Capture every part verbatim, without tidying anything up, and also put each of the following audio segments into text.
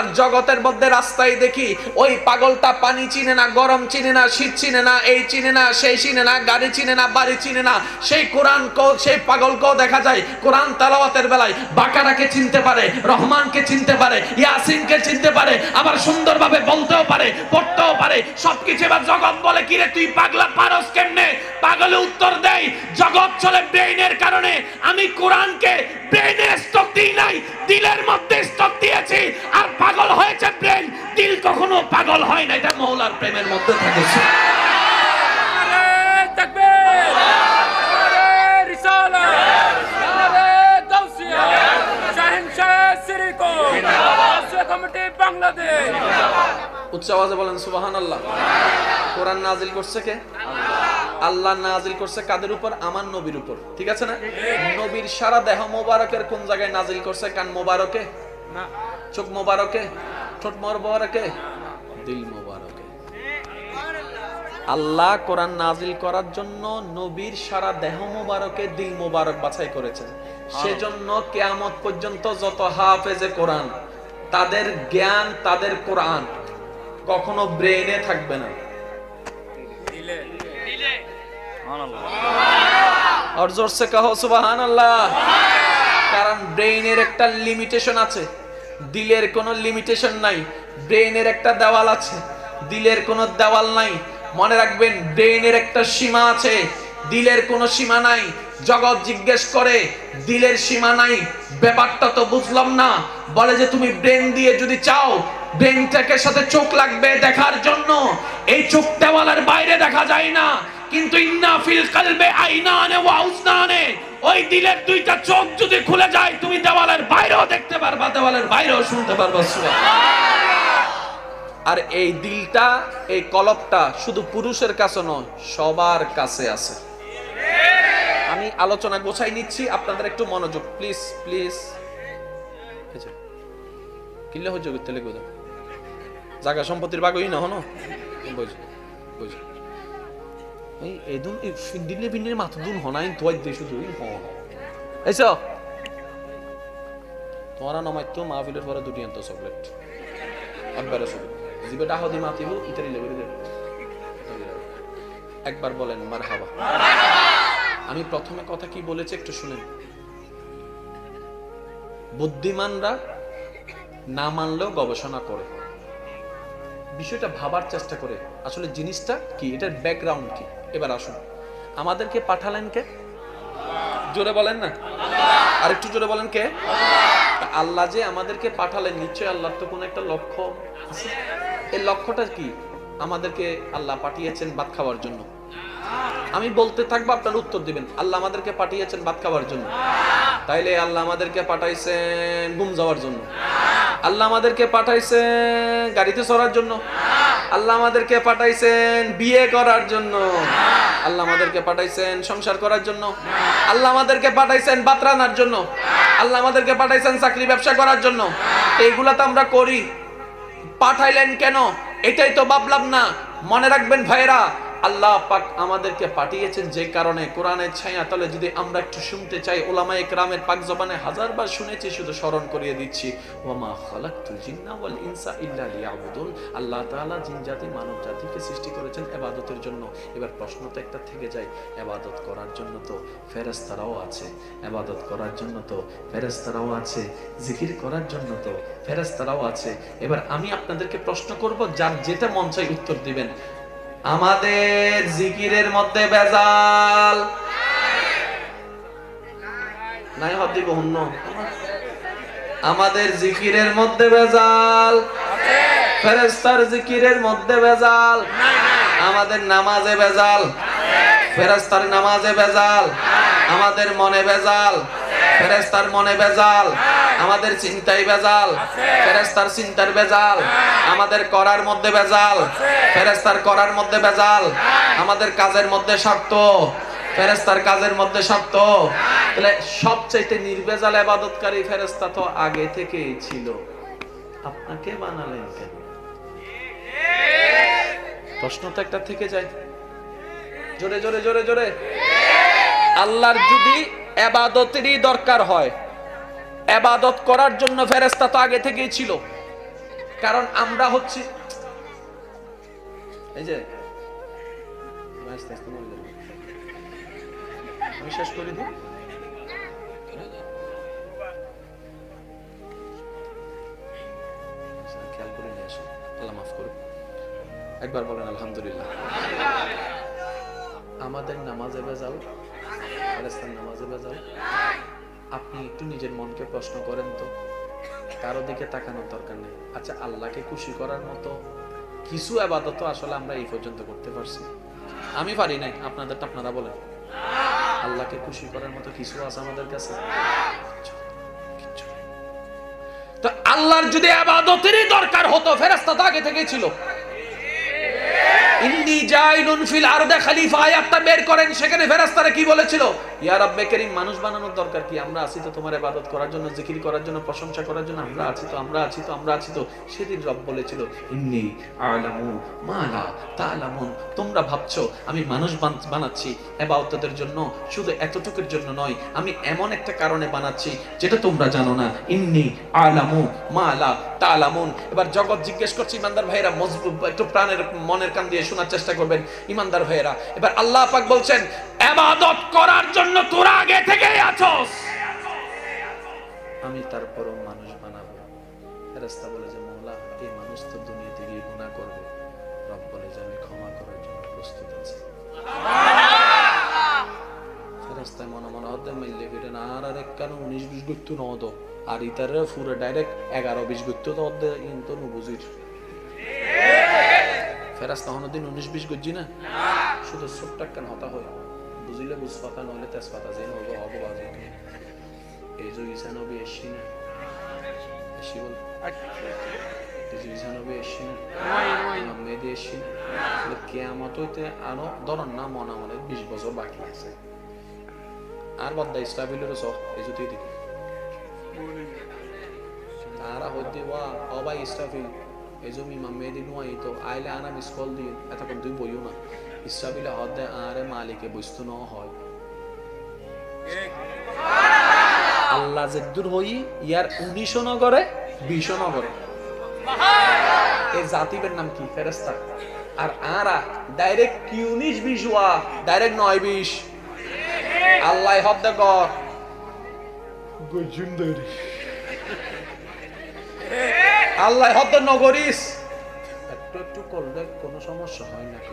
আর জগতের মধ্যে রাস্তায় দেখি ওই পাগলটা পানি চিনে না, গরম চিনে না, শীত চিনে না, এই চিনে না, সেই চিনে না, গাড়ি চিনে না, বাড়ি চিনে না। সেই কোরআন সেই পাগলকেও দেখা যায় কোরআন তেলাওয়াতের বেলায় বাকারাকে চিনতে পারে, রহমানকে চিনতে পারে, ইয়াসিনকে চিনতে পারে, আবার সুন্দরভাবে বলতেও পারে, পড়তেও পারে, সবকিছু। এবার জগৎ বলে কিরে তুই পাগলা পারস কেমনে? পাগলে উত্তর দেয় জগৎ চলে ব্রেইনের কারণে, আমি কোরআনকে ব্রেইনে স্টক দিই নাই, দিলের মধ্যে স্টক দিয়েছি। আর পাগল হয়েছে ব্রেইন, দিল কখনো পাগল হয় না। এটা মওলার প্রেমের মধ্যে থাকে। উচ্চ আওয়াজে বলেন সুবহানাল্লাহ। কোরআন নাজিল করছে কে? আল্লাহ নাজিল করছে কাদের উপর? আমার নবীর উপর, ঠিক আছে না? নবীর সারা দেহ মোবারকের কোন জায়গায় নাজিল করছে? কান মোবারকে না, চোখ মোবারকে, ঠোঁট মোবারকে, দিল মোবারকে। আল্লাহ কোরআন নাজিল করার জন্য নবীর সারা দেহ মোবারকে, দিল মোবারক বাছাই করেছেন। সেজন্য কিয়ামত পর্যন্ত যত হাফেজে কোরআন, তাদের জ্ঞান, তাদের কোরআন কখনো ব্রেইনে থাকবে না, দিলে। আর জোরসে কহো সুবহানাল্লাহ। কারণ ব্রেইনের একটা লিমিটেশন আছে, দিলের কোনো লিমিটেশন নাই। ব্রেইনের একটা দেওয়াল আছে, দিলের কোনো দেওয়াল নাই। মনে রাখবেন, ব্রেইনের একটা সীমা আছে, দিলের কোনো সীমা নাই। জগৎ জিজ্ঞেস করে দিলের সীমা নাই, ব্যাপারটা তো বুঝলাম না। বলে যে তুমি ব্রেন দিয়ে যদি চাও, ব্রেনটাকে সাথে চোখ লাগবে দেখার জন্য, এই চোখ দেওয়ালের বাইরে দেখা যায় না। কিন্তু ইন্না ফিল কলবে আইনানে ওয়া উজনানে, ওই দিলের দুইটা চোখ যদি খুলে যায়, তুমি দেওয়ালের বাইরেও দেখতে পারবা, দেওয়ালের বাইরেও শুনতে পারবা। আর এই দিলটা, এই কলবটা শুধু পুরুষের কাছে নয়, সবার কাছে আছে। আমি আলোচনা গোছাই নিচ্ছি, আপনাদের একটু মনোযোগ প্লিজ প্লিজ। কিল্লে হইজ করতে লেগে দাও, জায়গা সম্পত্তির ভাগ হই না হনো বুঝ বুঝ এই এদুন এই ফিন্ডিলে ফিন্ডিলে মাথা দুন হনাই তোয়াই দে শুধু হন এইসো তোরা নমাইতো মাহফিলের পরে দুটি আনতো চকলেট একবারে শুধু জিবেটা হদি মাতিব ইতারি লেগে দে একবার বলেন মারহাবা। আমি প্রথমে কথা কি বলেছি একটু শুনেন। বুদ্ধিমানরা না মানলেও গবেষণা করে, বিষয়টা ভাবার চেষ্টা করে আসলে জিনিসটা কি, এটার ব্যাকগ্রাউন্ড কি। এবার আসুন, আমাদেরকে পাঠালেন কে? জোরে বলেন না, আর একটু জোরে বলেন কে? আল্লাহ যে আমাদেরকে পাঠালেন, নিশ্চয়ই আল্লাহর তো কোনো একটা লক্ষ্য আছে। এই লক্ষ্যটা কি? আমাদেরকে আল্লাহ পাঠিয়েছেন ভাত খাওয়ার জন্য। আমি বলতে থাকবো, আপনার উত্তর দিবেন। আল্লাহ আমাদেরকে পাঠিয়েছেন ভাত খাওয়ার জন্য, তাইলে আল্লাহ আমাদেরকে পাঠাইছেন ঘুম যাওয়ার জন্য? আল্লাহ আমাদেরকে পাঠাইছেন গাড়িতে চড়ার জন্য? আল্লাহ আমাদেরকে পাঠাইছেন বিয়ে করার জন্য? আল্লাহ আমাদেরকে পাঠাইছেন সংসার করার জন্য? আল্লাহ আমাদেরকে পাঠাইছেন ভাত রান্নার জন্য? আল্লাহ আমাদেরকে পাঠাইছেন চাকরি ব্যবসা করার জন্য? এইগুলা তো আমরা করি। পাঠাইলেন কেন এটাই তো ভাবলাম না। মনে রাখবেন ভাইরা, আল্লাহ পাক আমাদেরকে পাঠিয়েছেন যে কারণে। কোরআনের ছায়া তলে যদি আমরা একটু শুনতে চাই, উলামায়ে কেরামের পাক জবানে হাজারবার শুনেছি, শুধু স্মরণ করিয়ে দিচ্ছি। ওয়া মা খালাকতুল জিন্না ওয়াল ইনসা ইল্লা লিয়াবুদুন। আল্লাহ তাআলা জিন জাতি মানব জাতিকে সৃষ্টি করেছেন ইবাদতের জন্য। এবার প্রশ্ন তো একটা থেকে যায়, ইবাদত করার জন্য তো ফেরেশতারাও আছে, ইবাদত করার জন্য তো ফেরেশতারাও আছে, জিকির করার জন্য তো ফেরেশতারাও আছে। এবার আমি আপনাদেরকে প্রশ্ন করব, যার যেটা মন চাই উত্তর দিবেন। আমাদের জিকিরের মধ্যে ভেজাল নাই? হদি বহুন্ন আমাদের জিকিরের মধ্যে ভেজাল, ফেরেশতার জিকিরের মধ্যে ভেজাল, আমাদের নামাজে ভেজাল, ফেরেশতার নামাজে ভেজাল, আমাদের মনে ভেজাল, ফেরেশতার মনে ভেজাল, আমাদের চিন্তায় ভেজাল, ফেরেশতার চিন্তার ভেজাল, আমাদের করার মধ্যে ভেজাল, ফেরেশতার করার মধ্যে ভেজাল, আমাদের কাজের মধ্যে শর্ত, ফেরেশতার কাজের মধ্যে শর্ত। তাহলে সবচাইতে নির্ভেজাল ইবাদতকারী ফেরেশতা তো আগে থেকেই ছিল, আপনাকে বানালেন কেন? প্রশ্ন তো একটা থেকে যায়। জোরে জোরে জোরে জোরে। আল্লাহর যদি ইবাদতেরই দরকার হয়, ইবাদত করার জন্য ফেরেশতা তো আগে থেকেই ছিল, কারণ আমরা হচ্ছে এই যে আমি শেষ করে দিই। খেয়াল করে নিয়ে আসো, আল্লাহ মাফ করুন। একবার বলেন আলহামদুলিল্লাহ। আমাদের নামাজে ভেজাল, ফেরেশতার নামাজে ভেজাল। আপনি একটু নিজের মনকে প্রশ্ন করেন তো, কারো দিকে তাকানোর দরকার নেই। আচ্ছা, আল্লাহকে খুশি করার মতো কিছু ইবাদত আসলে আমরা এই পর্যন্ত করতে পারছি? আমি পারি নাই, আপনাদেরটা আপনারা বলেন। আল্লাহকে খুশি করার মতো কিছু আছে আমাদের কাছে? তো আল্লাহর যদি ইবাদতেরই দরকার হতো, ফেরেশতা তো আগে থেকেই ছিল। ইন্নী জাইলুন ফিল আরদি খলিফা আয়াতটা বের করেন, সেখানে ফেরেশতারা কি বলেছিল? ইয়া রাব্বে কারীম, মানুষ বানানোর দরকার কি? আমরা আছি তো তোমার ইবাদত করার জন্য, জিকির করার জন্য, প্রশংসা করার জন্য। আমরা আছি তো, আমরা আছি তো, আমরা আছি তো। সেদিন রব বলেছিল, ইন্নী আ'লামু মা লা তা'লামুন, তোমরা ভাবছো আমি মানুষ বানাচ্ছি ইবাদতের জন্য, শুধু এতটুকুর জন্য নয়, আমি এমন একটা কারণে বানাচ্ছি যেটা তোমরা জানো না। ইন্নী আ'লামু মা লা তা'লামুন। এবার জগৎ জিজ্ঞেস করছে, ইমানদার ভাইরা মজবুত একটু প্রাণের মনের কান দিয়ে শোনার চেষ্টা করবেন ইমানদার ভাইরা। এবার আল্লাহ পাক বলছেন, ইবাদত করার জন্য তোরা আগে থেকেই আছোস, আমি তারপরও মানুষ বানাবো। ফেরেশতা বলে যে মওলা, এই মানুষ তো দুনিয়াতে গিয়ে গুনাহ করবে। রব বলে যে আমি ক্ষমা করার জন্য প্রস্তুত আছি। ফেরেশতা মনে মনে হতে মিললে ফিরে না আর আরেক কেন উনিশ বিশ গুত্তু নদ আর ইতারে পুরো ডাইরেক্ট এগারো বিশ গুত্তু তো অর্ধে ইনতো বুঝির। ফেরেশতা হনদিন উনিশ বিশ গজ্জি না, শুধু ছোট্ট কেন হতা হয় বুঝিলে বুঝ পাতা নইলে তেজপাতা যেন হবো হবো বাজে। এই যে ঈসা নবী এসছি না, এসছি বল এই যে ঈসা নবী এসছি না, মেয়েদে এসছি না, কিয়ামত হইতে আরো ধরন না মনে মনে বিশ বছর বাকি আছে। আর বদ্দা ইসরাফিলেরও সহ এই জুতি দিকে তারা হইতে ওয়া অবাই ইসরাফিল এই জমি মেয়েদি নুয়াই তো আইলে আনা মিস কল দিয়ে এতক্ষণ তুই বইও না। ইসরাফিলে হদে আরে মালিকে বস্তু ন হয় আল্লাহ যেদূর হই ইয়ার উনিশ নগরে বিশ নগরে। এই জাতিবের নাম কি? ফেরেশতা। আর আরা ডাইরেক্ট কি উনিশ বিশ ওয়া ডাইরেক্ট নয় বিশ। আল্লাহ হদে কর গজুন্দারি আল্লাহ হদ নগরিস একটু একটু করলে কোনো সমস্যা হয় না।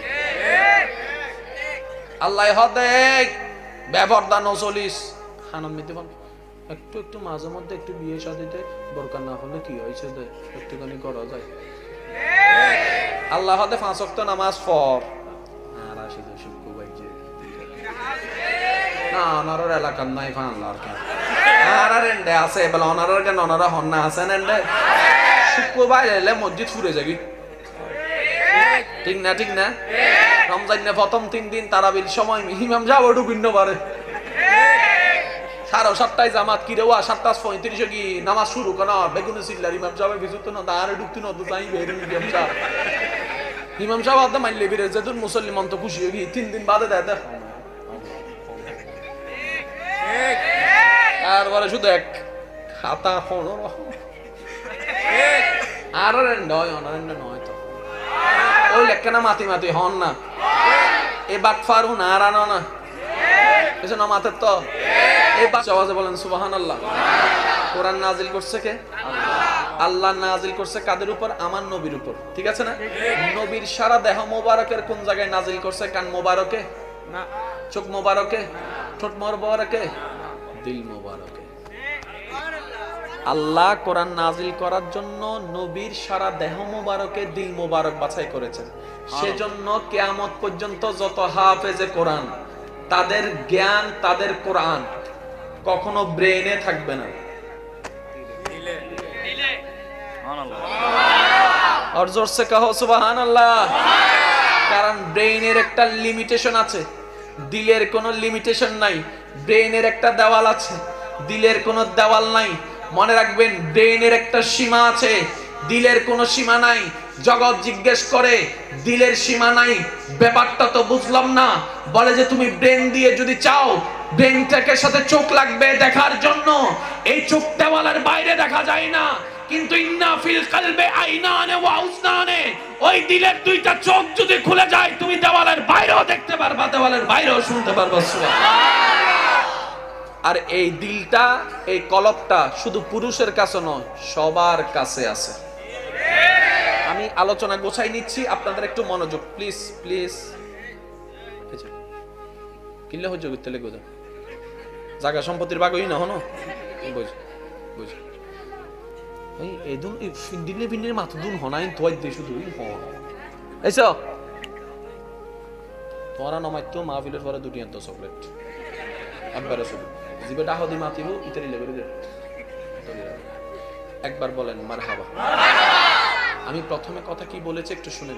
আল্লাহ হদে ব্যবহারদা নচলিস খানম মিতিবন একটু একটু মাঝে মধ্যে একটু বিয়ে শাদিতে দরকার না হলে কি হয়েছে যে একটুখানি করা যায়। আল্লাহ হদে পাঁচ ওয়াক্ত নামাজ পড় আর আসি তো শুক্র বাইজে না অনারের এলাকার নাই ফানলার কেন আর আর এন্ডে আছে বলে অনারের কেন অনারা হন্না আছেন এন্ডে শুক্রবার এলে মসজিদ ফুরে যাবি। ঠিক না? ঠিক না? রমজান না প্রথম তিন দিন তারাবির সময় ইমাম সাহেব ওটু ভিন্ন পারে সাড়ে সাতটায় জামাত কি রেওয়া সাতটা পঁয়ত্রিশে কি নামাজ শুরু কেন বেগুনি সিল্লার ইমাম সাহেবের ভিজুত না দাঁড়ে ঢুকতে না তো তাই বের ইমাম সাহেব ইমাম সাহেব আদা মাইলে বেরে যেতুন মুসল্লি মন তো খুশি হয়ে গিয়ে তিন দিন বাদে দেয় দেখ আর বলে শুধু এক খাতা হলো আর নয় অনারেন্ড নয় তো ওই লেখা না মাতি মাতি হন না এ বাট ফারুন আর আনো না এসে না মাতের তো এই বাচ্চা বলেন সুবহানাল্লাহ। কোরআন নাজিল করছে কে? আল্লাহ নাজিল করছে কাদের উপর? আমার নবীর উপর। ঠিক আছে না? নবীর সারা দেহ মোবারকের কোন জায়গায় নাজিল করছে? কান মোবারকে না, চোখ মোবারকে, ঠোঁট মোবারকে, দিল মোবারকে। আল্লাহ কোরআন নাজিল করার জন্য নবীর সারা দেহ মোবারকে দিল মোবারক বাছাই করেছেন। সেজন্য কিয়ামত পর্যন্ত যত হাফেজে কোরআন তাদের জ্ঞান তাদের কোরআন কখনো ব্রেইনে থাকবে না। আর জোরসে কাহো সুবহানাল্লাহ। কারণ ব্রেইনের একটা লিমিটেশন আছে, দিলের কোনো লিমিটেশন নাই। ব্রেইনের একটা দেওয়াল আছে, দিলের কোনো দেওয়াল নাই। মনে রাখবেন, ব্রেইনের একটা সীমা আছে, দিলের কোনো সীমা নাই। জগৎ জিজ্ঞেস করে দিলের সীমা নাই, ব্যাপারটা তো বুঝলাম না। বলে যে তুমি ব্রেন দিয়ে যদি চাও, ব্রেনটাকে সাথে চোখ লাগবে দেখার জন্য। এই চোখটা বলার বাইরে দেখা যায় না, কিন্তু ইন্না ফিল কলবে আইনানে ওয়া উজনানে, ওই দিলের দুইটা চোখ যদি খুলে যায় তুমি দেওয়ালের বাইরেও দেখতে পারবা, দেওয়ালের বাইরেও শুনতে পারবা। আর এই দিলটা, এই কলবটা শুধু পুরুষের কাছে নয়, সবার কাছে আছে। আমি আলোচনা গোছাই নিচ্ছি, আপনাদের একটু মনোযোগ প্লিজ প্লিজ। কিনলে হয়ে যাবে তেলে গোজা জায়গা সম্পত্তির বাগই না হনো বুঝ বুঝ এই এদুন এই ফিন্ডিলে ফিন্ডিলে মাথা দুন হনাই তোয় দে শুধু হ এইসো তোরা নমাই তো মাহফিলের পরে দুটি আনতো চকলেট একবারে শুধু জিবে ডাহ দি মাতিব ইতারি লেগে দে একবার বলেন মারহাবা। আমি প্রথমে কথা কি বলেছি একটু শুনেন।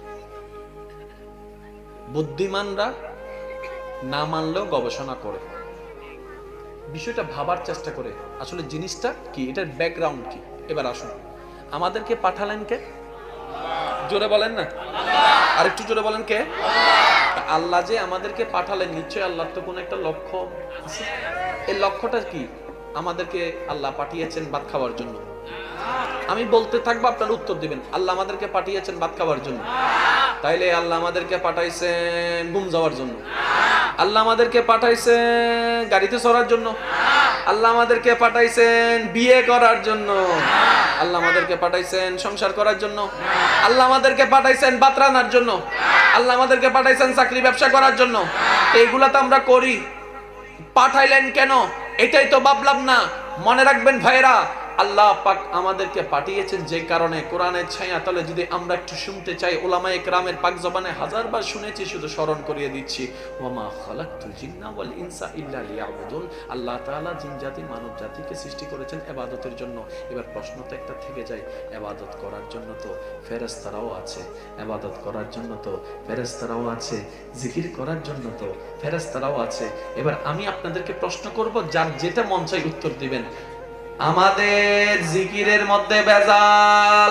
বুদ্ধিমানরা না মানলেও গবেষণা করে, বিষয়টা ভাবার চেষ্টা করে আসলে জিনিসটা কি, এটার ব্যাকগ্রাউন্ড কি। এবার আসুন, আমাদেরকে পাঠালেন কে? জোরে বলেন না, আর একটু জোরে বলেন কে? আল্লাহ যে আমাদেরকে পাঠালেন, নিশ্চয়ই আল্লাহর তো কোনো একটা লক্ষ্য আছে। এই লক্ষ্যটা কি? আমাদেরকে আল্লাহ পাঠিয়েছেন ভাত খাওয়ার জন্য। আমি বলতে থাকবো, আপনারা উত্তর দিবেন। আল্লাহ আমাদেরকে পাঠিয়েছেন ভাত খাওয়ার জন্য, তাইলে আল্লাহ আমাদেরকে পাঠাইছেন ঘুম যাওয়ার জন্য? আল্লাহ আমাদেরকে পাঠাইছেন গাড়িতে চড়ার জন্য? আল্লাহ আমাদেরকে পাঠাইছেন বিয়ে করার জন্য? আল্লাহ আমাদেরকে পাঠাইছেন সংসার করার জন্য? আল্লাহ আমাদেরকে পাঠাইছেন ভাত রান্নার জন্য? আল্লাহ আমাদেরকে পাঠাইছেন চাকরি ব্যবসা করার জন্য? এইগুলা তো আমরা করি। পাঠাইলেন কেন এটাই তো ভাবলাম না। মনে রাখবেন ভাইরা, আল্লাহ পাক আমাদেরকে পাঠিয়েছেন যে কারণে। কোরআনের ছায়া তলে যদি আমরা একটু শুনতে চাই, উলামায়ে কেরামের পাক জবানে হাজারবার শুনেছি, শুধু স্মরণ করিয়ে দিচ্ছি। ওয়ামা খালাকতুল জিন্না ওয়াল ইনসা ইল্লা লিয়াবুদুন। আল্লাহ তাআলা জিন জাতি মানব জাতিকে সৃষ্টি করেছেন ইবাদতের জন্য। এবার প্রশ্ন তো একটা থেকে যায়, ইবাদত করার জন্য তো ফেরেশতারাও আছে, ইবাদত করার জন্য তো ফেরেশতারাও আছে, জিকির করার জন্য তো ফেরেশতারাও আছে। এবার আমি আপনাদেরকে প্রশ্ন করব, যার যেটা মন চাই উত্তর দিবেন। আমাদের জিকিরের মধ্যে ভেজাল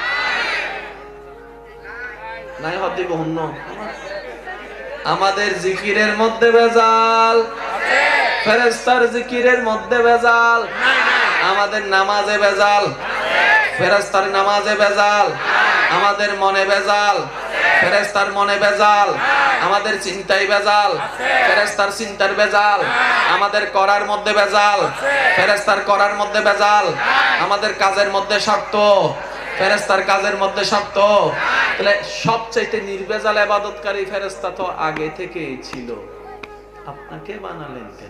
নাই? হদি বহুন্ন আমাদের জিকিরের মধ্যে ভেজাল, ফেরেশতার জিকিরের মধ্যে ভেজাল, আমাদের নামাজে ভেজাল, ফেরেশতার নামাজে ভেজাল, আমাদের মনে ভেজাল, ফেরেশতার মনে ভেজাল, আমাদের চিন্তায় ভেজাল, ফেরেশতার চিন্তার ভেজাল, আমাদের করার মধ্যে ভেজাল, ফেরেশতার করার মধ্যে ভেজাল, আমাদের কাজের মধ্যে শর্ত, ফেরেশতার কাজের মধ্যে শর্ত। তাহলে সবচাইতে নির্ভেজাল ইবাদতকারী ফেরেশতা তো আগে থেকেই ছিল, আপনাকে বানালেন কেন?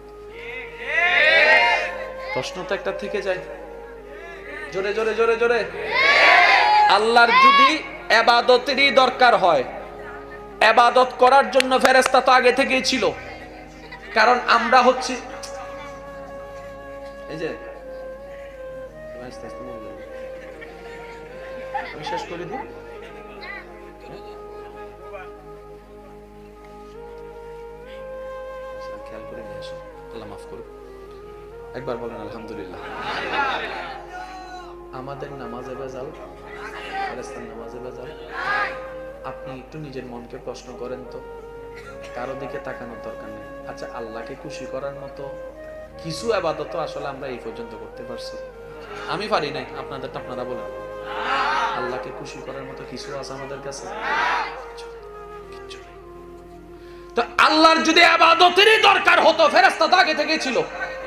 প্রশ্ন তো একটা থেকে যায়। জোরে জোরে জোরে জোরে। আল্লাহর যদি ইবাদতেরই দরকার হয়, ইবাদত করার জন্য ফেরেশতা তো আগে থেকেই ছিল। কারণ আমরা হচ্ছি, এই যে আমি শেষ করে দিই। খেয়াল করে নিয়ে আসো, আল্লাহ মাফ করুন। একবার বলেন আলহামদুলিল্লাহ। আমাদের নামাজে ভেজাল, ফেরেশতার নামাজে ভেজাল। আপনি একটু নিজের মনকে প্রশ্ন করেন তো, কারো দিকে তাকানোর দরকার নেই। আচ্ছা, আল্লাহকে খুশি করার মতো কিছু ইবাদত আসলে আমরা এই পর্যন্ত করতে পারছি? আমি পারি নাই, আপনাদেরটা আপনারা বলেন। আল্লাহকে খুশি করার মতো কিছু আছে আমাদের কাছে? তো আল্লাহর যদি ইবাদতেরই দরকার হতো, ফেরেশতা তো আগে থেকেই ছিল।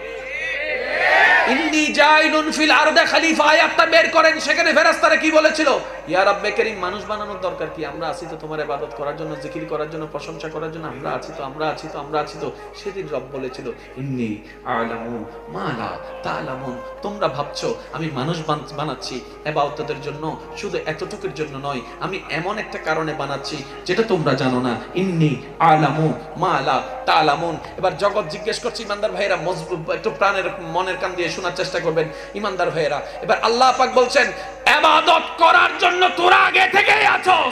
ইন্নী জাইলুন ফিল আরদে খলিফা আয়াতটা বের করেন, সেখানে ফেরেশতারা কি বলেছিল? ইয়া রাব্বে কারীম, মানুষ বানানোর দরকার কি? আমরা আছি তো তোমার ইবাদত করার জন্য, জিকির করার জন্য, প্রশংসা করার জন্য। আমরা আছি তো আমরা আছি তো আমরা আছি তো সেদিন রব বলেছিল, ইন্নী আ'লামু মা লা তা'লামুন। তোমরা ভাবছো আমি মানুষ বানাচ্ছি ইবাদতের জন্য, শুধু এতটুকুর জন্য নয়, আমি এমন একটা কারণে বানাচ্ছি যেটা তোমরা জানো না। ইন্নী আ'লামু মা লা তা'লামুন। এবার জগৎ জিজ্ঞেস করছে, ইমানদার ভাইরা মজবুত একটু প্রাণের মনের কান দিয়ে শোনার চেষ্টা করবেন ইমানদার ভাইরা। এবার আল্লাহ পাক বলছেন, ইবাদত করার জন্য তোরা আগে থেকেই আছোস,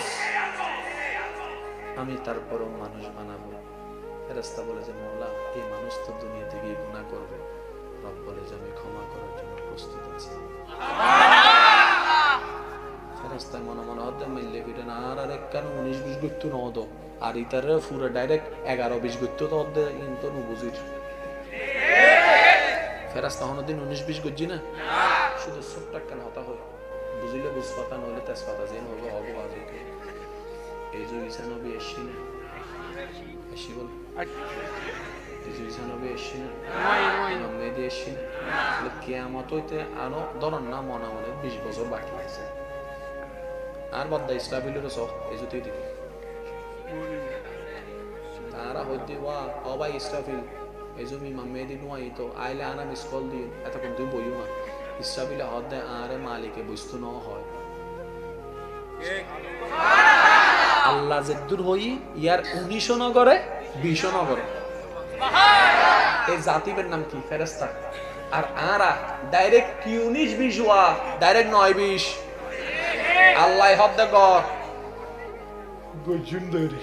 আমি তারপরও মানুষ বানাবো। ফেরেশতা বলে যে মওলা, এই মানুষ তো দুনিয়া থেকে গুনাহ করবে। রব বলে যে আমি ক্ষমা করার জন্য প্রস্তুত আছি। ফেরেশতা মনে মনে হতে মিললে বিটা না আর আরেক কেন উনিশ বিশ গুত্তু নদ আর ইতারে পুরো ডাইরেক্ট এগারো বিশ গুত্তু তো দে ইনতো বুঝির। ফেরেশতা হনদিন উনিশ বিশ গজ্জি না শুধু ছোট্ট কেন হতা হয় বুঝিলে বুঝপাতা নইলে তেজপাতা যেন হবে হব আজকে এই যে ঈসা নবী এসছি না এসছি বল এই যে ঈসা নবী এসছি না মেয়েদি এসছি না তাহলে কেয়ামত হইতে আরো ধরন না মনে মনে বিশ বছর বাকি আছে আর বদ্দা ইসরাফিলের সহ এই জুতি দিকে তারা হইতে ওয়া অবাই ইসরাফিল এই জমি মেয়েদি নুয়াই তো আইলে আনা মিস কল দিয়ে এতক্ষণ তুই বইও না ইসরাফিলে হদ্দে আরে মালিকে বুঝতো ন হয় আল্লাহ যে দূর হই ইয়ার উনিশশো নগরে বিশো নগরে এই জাতিবের নাম কি ফেরেস্তা আর আরা ডাইরেক্ট কি উনিশ বিশ ওয়া ডাইরেক্ট নয় বিশ আল্লাহ হদ্দে গর গজুন্দরি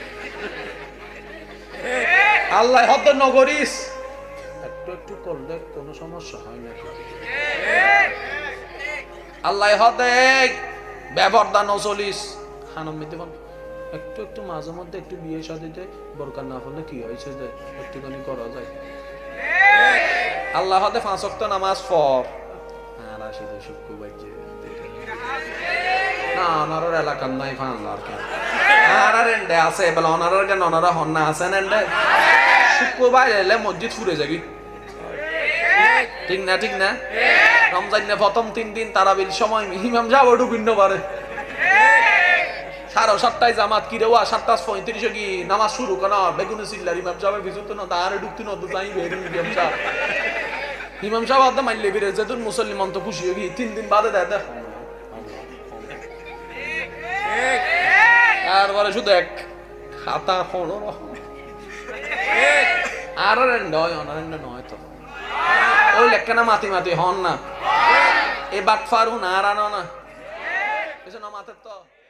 আল্লাহ হদ্দে নগরিস একটু একটু করলে কোনো সমস্যা হয় না আল্লাহ হদ্দে ব্যবহারদা নচলিস খানম মিতে একটু একটু মাঝে মধ্যে একটু বিয়ে শাদিতে দরকার না হলে কি হয়েছে যে একটুখানি করা যায় আল্লাহ হতে পাঁচ ওয়াক্ত নামাজ পড় আর আসি তো শুক্রবার যে না অনারর এলাকার নাই ফানলার কেন আর আর এন্ডে আছে বলে অনারর কেন অনারা হন্না আছেন এন্ডে শুক্রবার এলে মসজিদ ফুরে যাবি ঠিক না ঠিক না রমজান প্রথম তিন দিন তারাবির সময় ইমাম সাহেব ঢুকিন্ন পারে সাড়ে সাতটায় জামাত কি রে ওয়া সাতটা পঁয়ত্রিশে কি নামাজ শুরু কেন বেগুনি সিল্লার ইমাম সাহেবের ভিজুত না তার ঢুকতে না তো যাই বের ইমাম সাহেব ইমাম সাহেব আদা মাইলে বিরে যেতুন মুসলমান তো খুশি হবি তিন দিন বাদে দেয় দেখ তারপরে শুধু এক খাতা হন আর নয় অনারেন্ড নয় তো ওই লেখা মাতি মাতি হন না এ বাট ফারুন আর আনো না মাথার তো